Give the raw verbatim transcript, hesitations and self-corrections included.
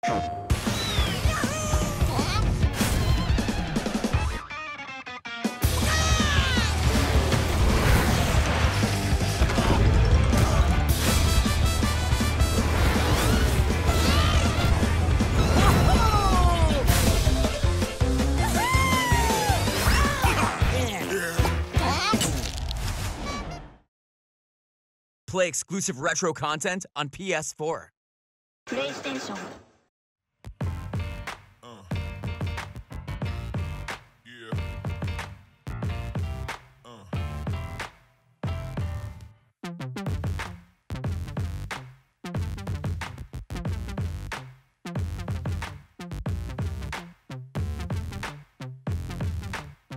Play exclusive retro content on P S four. プレイステーション